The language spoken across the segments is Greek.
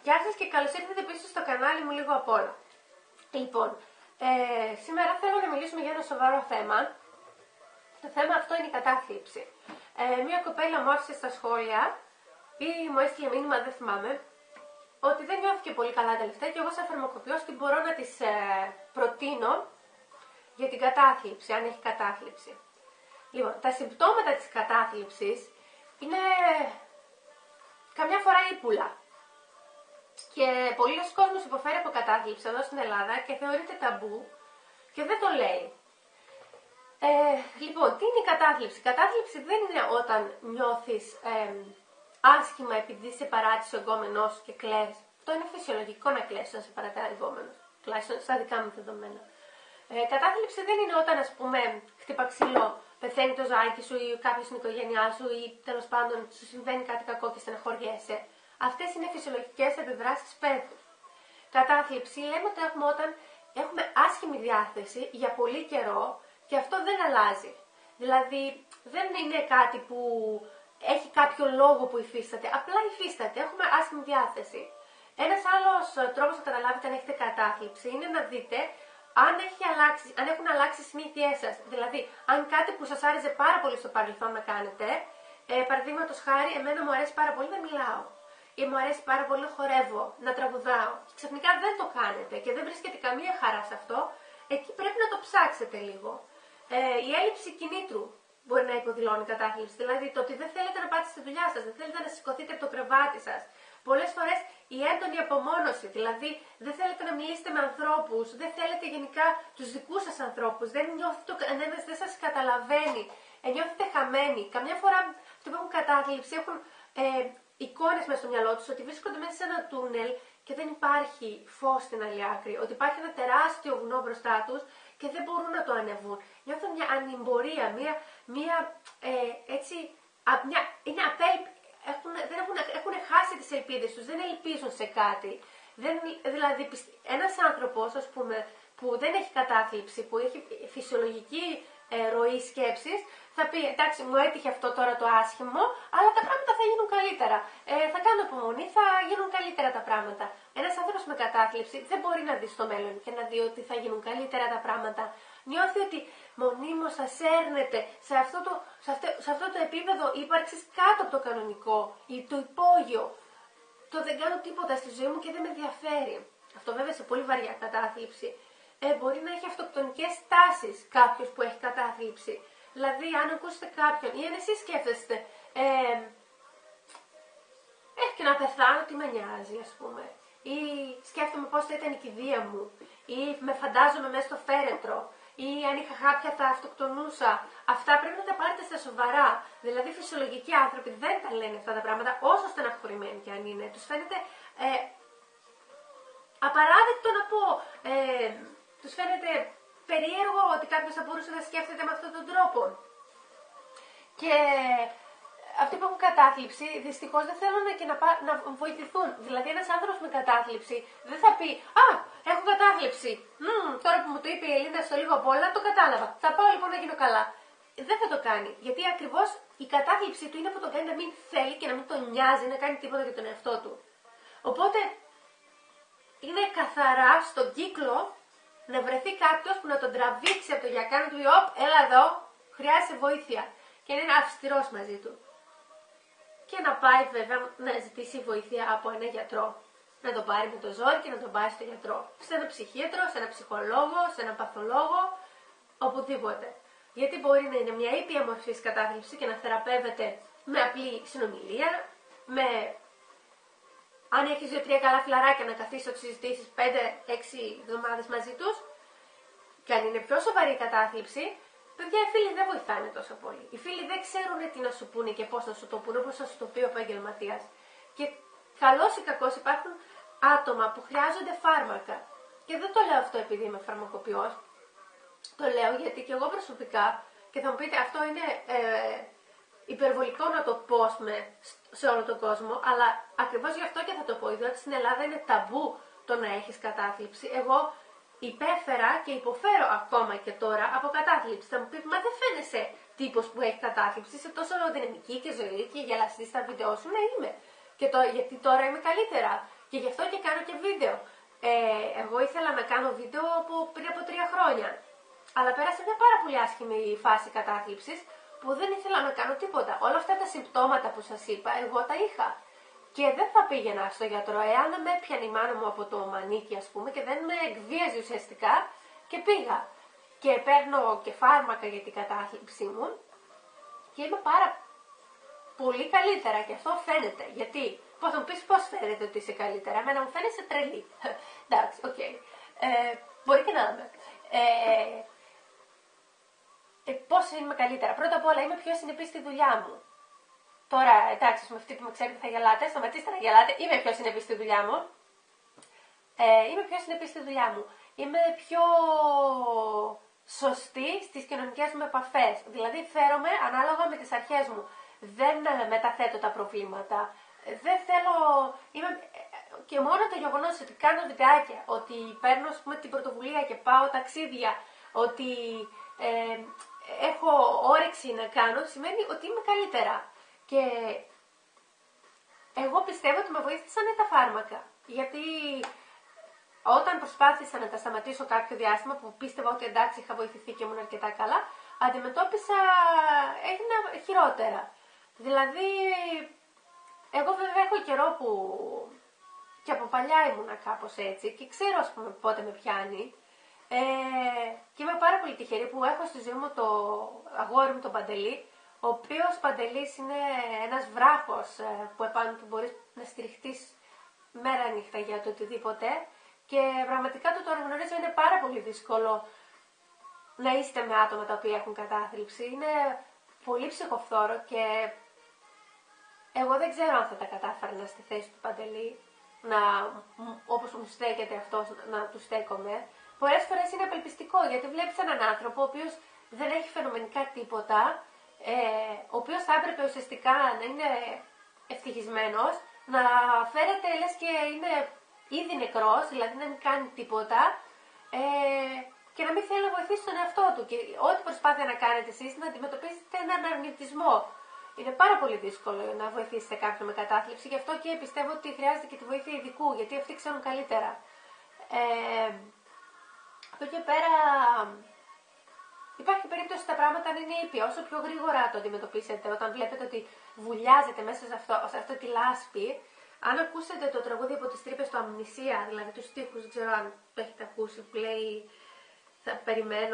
Γεια σας και καλώς ήρθατε πίσω στο κανάλι μου Λίγο Απ' Όλα. Λοιπόν, σήμερα θέλω να μιλήσουμε για ένα σοβαρό θέμα. Το θέμα αυτό είναι η κατάθλιψη. Μία κοπέλα μου άφησε στα σχόλια ή μου έστειλε μήνυμα, δεν θυμάμαι, ότι δεν νιώθηκε πολύ καλά τελευταία και εγώ σαν φαρμακοποιός τι μπορώ να της προτείνω για την κατάθλιψη, αν έχει κατάθλιψη. Λοιπόν, τα συμπτώματα της κατάθλιψης είναι καμιά φορά ύπουλα. Και πολλοί κόσμος υποφέρει από κατάθλιψη εδώ στην Ελλάδα και θεωρείται ταμπού και δεν το λέει. Λοιπόν, τι είναι η κατάθλιψη? Η κατάθλιψη δεν είναι όταν νιώθεις άσχημα επειδή σε παράτησε ο εγκόμενός σου και κλαις. Αυτό είναι φυσιολογικό να κλαις όταν σε παρατάει ο εγκόμενος, τουλάχιστον στα δικά μου δεδομένα. Κατάθλιψη δεν είναι όταν, ας πούμε, χτύπα ξύλο, πεθαίνει το ζάκι σου ή κάποιος στην οικογένειά σου ή τέλος πάντων σου συμβαίνει κάτι κακό και στεναχωριέσαι. Αυτές είναι φυσιολογικές αντιδράσεις πένθους. Κατάθλιψη λέμε ότι έχουμε όταν έχουμε άσχημη διάθεση για πολύ καιρό και αυτό δεν αλλάζει. Δηλαδή δεν είναι κάτι που έχει κάποιο λόγο που υφίσταται, απλά υφίσταται, έχουμε άσχημη διάθεση. Ένας άλλος τρόπος να καταλάβετε αν έχετε κατάθλιψη είναι να δείτε αν έχουν αλλάξει οι συνήθειές σας. Δηλαδή, αν κάτι που σας άρεσε πάρα πολύ στο παρελθόν να κάνετε, παραδείγματος χάρη, εμένα μου αρέσει πάρα πολύ να μιλάω. Ή μου αρέσει πάρα πολύ να χορεύω, να τραγουδάω. Και ξαφνικά δεν το κάνετε και δεν βρίσκεται καμία χαρά σε αυτό, εκεί πρέπει να το ψάξετε λίγο. Η έλλειψη κινήτρου μπορεί να υποδηλώνει κατάθλιψη. Δηλαδή το ότι δεν θέλετε να πάτε στη δουλειά σας, δεν θέλετε να σηκωθείτε από το κρεβάτι σας. Πολλές φορές η έντονη απομόνωση, δηλαδή δεν θέλετε να μιλήσετε με ανθρώπους, δεν θέλετε γενικά τους δικούς σας ανθρώπους, δεν νιώθετε ο κανένας, δεν σας καταλαβαίνει, νιώθετε χαμένοι. Καμιά φορά αυτοί που έχουν κατάθλιψη έχουν εικόνες μέσα στο μυαλό τους ότι βρίσκονται μέσα σε ένα τούνελ και δεν υπάρχει φως στην άλλη άκρη, ότι υπάρχει ένα τεράστιο βουνό μπροστά τους και δεν μπορούν να το ανεβούν. Νιώθουν μια ανημπορία, είναι έχουν χάσει τις ελπίδες τους, δεν ελπίζουν σε κάτι. Δηλαδή ένας άνθρωπος, ας πούμε, που δεν έχει κατάθλιψη, που έχει φυσιολογική ροή σκέψης, θα πει εντάξει, μου έτυχε αυτό τώρα το άσχημο, αλλά τα πράγματα θα γίνουν καλύτερα. Θα κάνω υπομονή, θα γίνουν καλύτερα τα πράγματα. Ένας άνθρωπος με κατάθλιψη δεν μπορεί να δει στο μέλλον και να δει ότι θα γίνουν καλύτερα τα πράγματα. Νιώθει ότι μονίμως σας έρνετε σε αυτό το επίπεδο ύπαρξης κάτω από το κανονικό ή το υπόγειο. Το δεν κάνω τίποτα στη ζωή μου και δεν με ενδιαφέρει. Αυτό βέβαια σε πολύ βαριά κατάθλιψη. Μπορεί να έχει αυτοκτονικές τάσεις κάποιος που έχει κατάθλιψη. Δηλαδή, αν ακούσετε κάποιον ή αν εσείς σκέφτεστε, και να πεθάνω, τι με νοιάζει, ας πούμε. Ή σκέφτομαι πώς θα ήταν η κηδεία μου. Ή με φαντάζομαι μέσα στο φέρετρο. Ή αν είχα χάπια θα αυτοκτονούσα. Αυτά πρέπει να τα πάρετε στα σοβαρά. Δηλαδή, φυσιολογικοί άνθρωποι δεν τα λένε αυτά τα πράγματα, όσο στεναχωρημένοι κι αν είναι. Τους φαίνεται απαράδεκτο να πω. Τους φαίνεται περίεργο ότι κάποιος θα μπορούσε να σκέφτεται με αυτόν τον τρόπο. Και αυτοί που έχουν κατάθλιψη δυστυχώς δεν θέλουν και να βοηθηθούν. Δηλαδή ένας άνθρωπος με κατάθλιψη δεν θα πει έχω κατάθλιψη. Τώρα που μου το είπε η Ελίνα στο Λίγο Απ' Όλα το κατάλαβα. Θα πάω λοιπόν να γίνω καλά. Δεν θα το κάνει. Γιατί ακριβώς η κατάθλιψη του είναι που τον κάνει να μην θέλει και να μην τον νοιάζει να κάνει τίποτα για τον εαυτό του. Οπότε είναι καθαρά στον κύκλο να βρεθεί κάποιος που να τον τραβήξει από το γιακά, να του πει έλα εδώ, χρειάζεται βοήθεια. Και να είναι αυστηρός μαζί του. Και να πάει βέβαια να ζητήσει βοήθεια από έναν γιατρό. Να τον πάρει με το ζόρι και να τον πάει στο γιατρό. Σε έναν ψυχίατρο, σε έναν ψυχολόγο, σε έναν παθολόγο, οπουδήποτε. Γιατί μπορεί να είναι μια ήπια μορφής κατάθλιψη και να θεραπεύεται με απλή συνομιλία, αν έχεις 2-3 καλά φιλαράκια να καθίσεις να συζητήσεις 5-6 εβδομάδες μαζί τους, και αν είναι πιο σοβαρή η κατάθλιψη, παιδιά, οι φίλοι δεν βοηθάνε τόσο πολύ. Οι φίλοι δεν ξέρουν τι να σου πούνε και πώς να σου το πούνε, όπως θα σου το πει ο επαγγελματίας. Και καλώς ή κακώς υπάρχουν άτομα που χρειάζονται φάρμακα. Και δεν το λέω αυτό επειδή είμαι φαρμακοποιός. Το λέω γιατί και εγώ προσωπικά, και θα μου πείτε αυτό είναι υπερβολικό να το πω σε όλο τον κόσμο, αλλά ακριβώς γι' αυτό και θα το πω, διότι στην Ελλάδα είναι ταμπού το να έχεις κατάθλιψη. Εγώ υπέφερα και υποφέρω ακόμα και τώρα από κατάθλιψη. Θα μου πει, μα δεν φαίνεσαι τύπος που έχει κατάθλιψη, είσαι τόσο δυναμική και ζωηρή και γελαστή στα βίντεο σου. Ναι, είμαι. Γιατί τώρα είμαι καλύτερα. Και γι' αυτό και κάνω και βίντεο. Εγώ ήθελα να κάνω βίντεο πριν από 3 χρόνια. Αλλά πέρασε μια πάρα πολύ άσχημη φάση κατάθλιψης που δεν ήθελα να κάνω τίποτα. Όλα αυτά τα συμπτώματα που σας είπα, εγώ τα είχα. Και δεν θα πήγαινα στο γιατρό εάν με έπιανε η μάνα μου από το μανίκι, ας πούμε, και δεν με εκβίαζε ουσιαστικά και πήγα. Και παίρνω και φάρμακα για την κατάθλιψή μου και είμαι πάρα πολύ καλύτερα και αυτό φαίνεται. Γιατί, θα μου πεις πώς φαίνεται ότι είσαι καλύτερα, εμένα μου φαίνεσαι τρελή. Εντάξει, οκ. Μπορεί και να είμαι. Πώς είμαι καλύτερα. Πρώτα απ' όλα είμαι πιο συνεπής στη δουλειά μου. Τώρα, εντάξει, με αυτοί που με ξέρετε θα γελάτε, σταματήστε να γελάτε, είμαι πιο συνεπής στη δουλειά μου. Είμαι πιο συνεπής στη δουλειά μου. Είμαι πιο σωστή στις κοινωνικές μου επαφές. Δηλαδή φέρομαι ανάλογα με τις αρχές μου. Δεν μεταθέτω τα προβλήματα. Δεν θέλω... Και μόνο το γεγονός ότι κάνω βιντεάκια, ότι παίρνω την πρωτοβουλία και πάω ταξίδια, ότι έχω όρεξη να κάνω, σημαίνει ότι είμαι καλύτερα. Και εγώ πιστεύω ότι με βοήθησαν τα φάρμακα. Γιατί όταν προσπάθησα να τα σταματήσω κάποιο διάστημα που πίστευα ότι εντάξει είχα βοηθηθεί και ήμουν αρκετά καλά, αντιμετώπισα, έγινα χειρότερα. Δηλαδή, εγώ βέβαια έχω καιρό που και από παλιά ήμουνα κάπως έτσι και ξέρω ας πούμε πότε με πιάνει. Και είμαι πάρα πολύ τυχερή που έχω στη ζωή μου το αγόρι μου τον Παντελή, ο οποίος Παντελής είναι ένας βράχος που επάνω του μπορείς να στηριχτείς μέρα νύχτα για το οτιδήποτε και πραγματικά το τον γνωρίζω είναι πάρα πολύ δύσκολο να είστε με άτομα τα οποία έχουν κατάθλιψη. Είναι πολύ ψυχοφθόρο και εγώ δεν ξέρω αν θα τα κατάφερνα στη θέση του Παντελή, όπως μου στέκεται αυτός, να του στέκομαι. Πολλές φορές είναι απελπιστικό γιατί βλέπεις έναν άνθρωπο ο οποίος δεν έχει φαινομενικά τίποτα, ο οποίος θα έπρεπε ουσιαστικά να είναι ευτυχισμένος, να φέρεται λες και είναι ήδη νεκρός, δηλαδή να μην κάνει τίποτα και να μην θέλει να βοηθήσει τον εαυτό του. Και ό,τι προσπάθεια να κάνετε εσείς να αντιμετωπίσετε έναν αρνητισμό. Είναι πάρα πολύ δύσκολο να βοηθήσετε κάποιον με κατάθλιψη, γι' αυτό και πιστεύω ότι χρειάζεται και τη βοήθεια ειδικού, γιατί αυτοί ξέρουν καλύτερα. Από εκεί πέρα υπάρχει περίπτωση τα πράγματα να είναι ήπια. Όσο πιο γρήγορα το αντιμετωπίσετε, όταν βλέπετε ότι βουλιάζετε μέσα σε αυτή τη λάσπη, αν ακούσετε το τραγούδι από τις τρύπες του Αμνησία, δηλαδή τους στίχους, δεν ξέρω αν το έχετε ακούσει, που λέει θα περιμένω,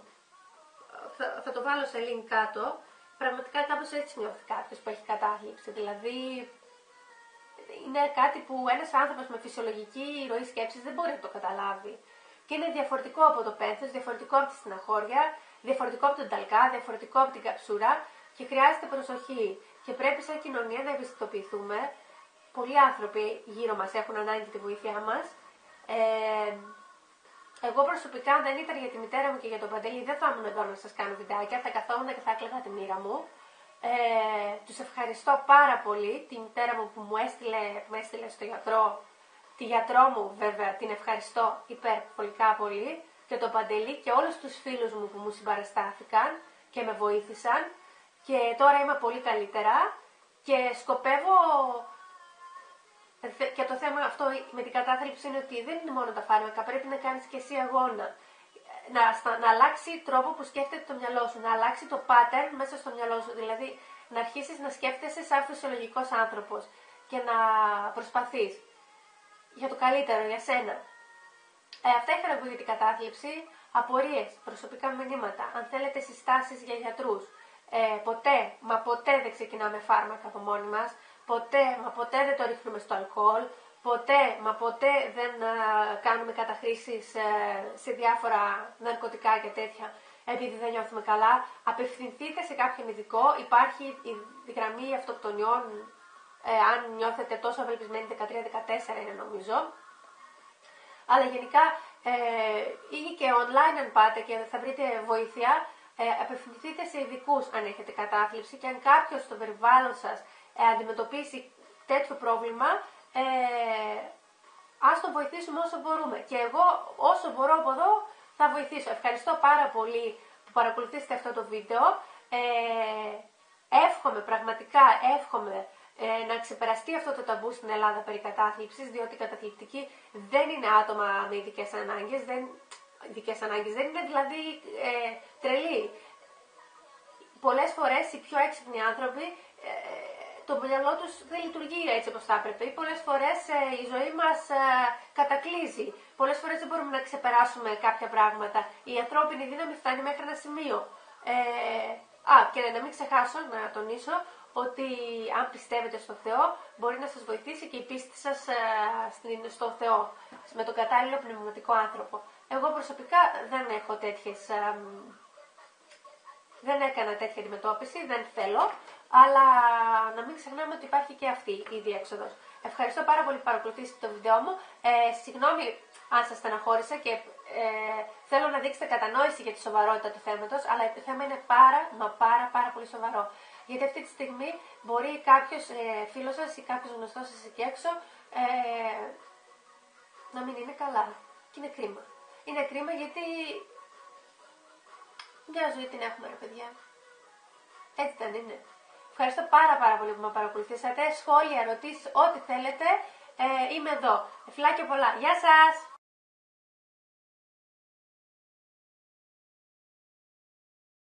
θα το βάλω σε link κάτω. Πραγματικά κάπως έτσι νιώθει κάποιος που έχει κατάθλιψη. Δηλαδή είναι κάτι που ένας άνθρωπος με φυσιολογική ροή σκέψης δεν μπορεί να το καταλάβει. Και είναι διαφορετικό από το πένθος, διαφορετικό από τη στεναχώρια, διαφορετικό από τον ταλκά, διαφορετικό από την καψούρα και χρειάζεται προσοχή. Και πρέπει σαν κοινωνία να ευαισθητοποιηθούμε. Πολλοί άνθρωποι γύρω μας έχουν ανάγκη τη βοήθειά μας. Εγώ προσωπικά, αν δεν ήταν για τη μητέρα μου και για τον Παντελή, δεν θα ήμουν εδώ να σας κάνω βιντεάκια, θα καθόμουν και θα έκλαιγα τη μοίρα μου. Τους ευχαριστώ πάρα πολύ, τη μητέρα μου που με έστειλε στο γιατρό, τη γιατρό μου βέβαια την ευχαριστώ υπερβολικά πολύ και τον Παντελή και όλους τους φίλους μου που μου συμπαραστάθηκαν και με βοήθησαν και τώρα είμαι πολύ καλύτερα και σκοπεύω. Και το θέμα αυτό με την κατάθλιψη είναι ότι δεν είναι μόνο τα φάρμακα, πρέπει να κάνεις και εσύ αγώνα. Να αλλάξει τρόπο που σκέφτεται το μυαλό σου, να αλλάξει το pattern μέσα στο μυαλό σου, δηλαδή να αρχίσεις να σκέφτεσαι σαν φυσιολογικός άνθρωπος και να προσπαθείς για το καλύτερο, για σένα. Αυτά είχα να πω για την κατάθλιψη, απορίες, προσωπικά μηνύματα, αν θέλετε συστάσεις για γιατρούς. Ποτέ δεν ξεκινάμε φάρμακα από μόνοι μας. Ποτέ δεν το ρίχνουμε στο αλκοόλ, ποτέ δεν κάνουμε καταχρήσεις σε διάφορα ναρκωτικά και τέτοια επειδή δεν νιώθουμε καλά. Απευθυνθείτε σε κάποιον ειδικό, υπάρχει η γραμμή αυτοκτονιών, αν νιώθετε τόσο απελπισμένοι, 13-14 είναι νομίζω. Αλλά γενικά ή και online αν πάτε και θα βρείτε βοήθεια, απευθυνθείτε σε ειδικούς αν έχετε κατάθλιψη και αν κάποιος στο περιβάλλον σας αντιμετωπίσει τέτοιο πρόβλημα, ας το βοηθήσουμε όσο μπορούμε. Και εγώ όσο μπορώ από εδώ θα βοηθήσω. Ευχαριστώ πάρα πολύ που παρακολουθήσετε αυτό το βίντεο. Πραγματικά εύχομαι να ξεπεραστεί αυτό το ταμπού στην Ελλάδα περί κατάθλιψης, διότι οι καταθλιπτικοί δεν είναι άτομα με ειδικές ανάγκες, δεν είναι δηλαδή τρελοί. Πολλές φορές οι πιο έξυπνοι άνθρωποι, το μυαλό τους δεν λειτουργεί έτσι όπως θα έπρεπε. Πολλές φορές η ζωή μας κατακλείζει. Πολλές φορές δεν μπορούμε να ξεπεράσουμε κάποια πράγματα. Η ανθρώπινη δύναμη φτάνει μέχρι ένα σημείο. Και να μην ξεχάσω να τονίσω ότι αν πιστεύετε στο Θεό, μπορεί να σας βοηθήσει και η πίστη σας στο Θεό, με τον κατάλληλο πνευματικό άνθρωπο. Εγώ προσωπικά δεν έχω δεν έκανα τέτοια αντιμετώπιση, δεν θέλω, αλλά να μην ξεχνάμε ότι υπάρχει και αυτή η διέξοδος. Ευχαριστώ πάρα πολύ που παρακολουθήσατε το βίντεο μου. Συγγνώμη αν σας στεναχώρησα και θέλω να δείξετε κατανόηση για τη σοβαρότητα του θέματος, αλλά το θέμα είναι πάρα πολύ σοβαρό. Γιατί αυτή τη στιγμή μπορεί κάποιος φίλος σας ή κάποιος γνωστός σας εκεί έξω να μην είναι καλά. Και είναι κρίμα. Είναι κρίμα γιατί μια ζωή την έχουμε, ρε παιδιά. Έτσι δεν είναι. Ευχαριστώ πάρα πολύ που με παρακολουθήσατε. Σχόλια, ερωτήσεις, ό,τι θέλετε. Είμαι εδώ. Φιλάκια πολλά. Γεια σας!